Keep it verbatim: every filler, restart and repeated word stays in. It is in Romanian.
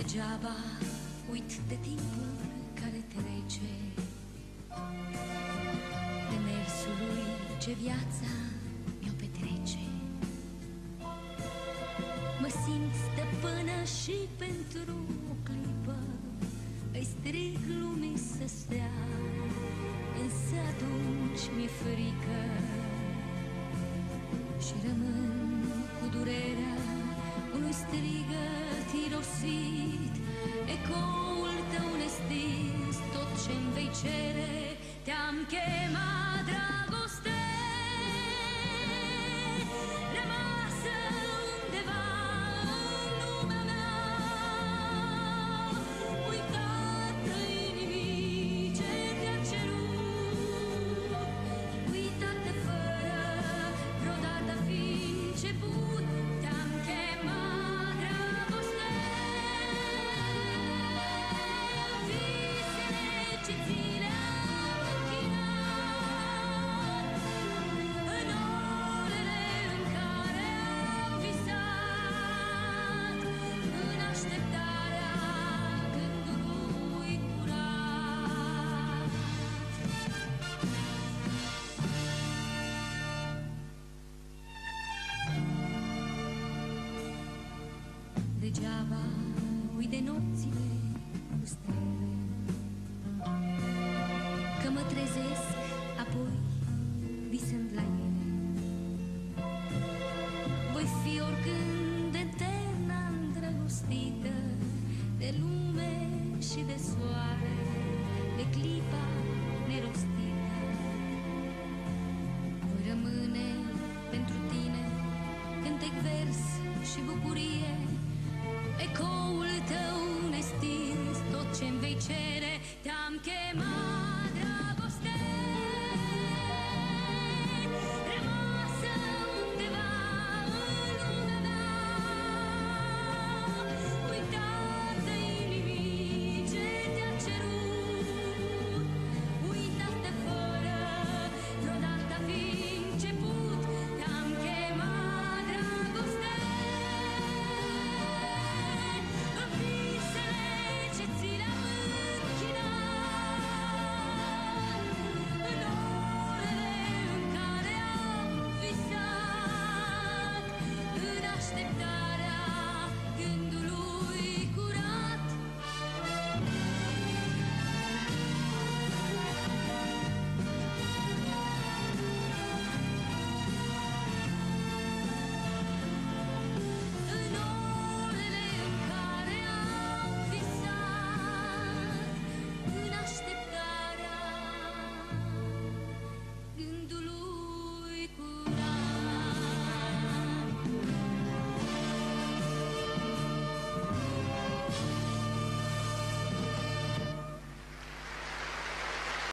Degeaba uit de timpul care trece, de mersul lui ce viața mi-o petrece. Mă simt stăpână și pentru o clipă îi strig lumii să stea, însă atunci mi-e frică și rămân cu durerea unui strigăt irosit. Ecoul tău nestins, tot ce-mi vei cere, te-am chemat, dragoste, rămasă undeva în lumea mea, uitată inimii ce te-a cerut, uitată fără vreodată fi început. Te-am chemat, dragoste, visele ce ți le-am închinat, în orele în care am visat, în așteptarea gândului curat. Degeaba uit de nopțile cu stele, că mă trezesc apoi visând la ele. Voi fi oricând eterna îndrăgostită de lume și de soare, de clipa nerostită. Voi rămâne pentru tine cântec, vers și bucurie, ecoul tău nestins, tot ce-mi vei cere, te-am chemat.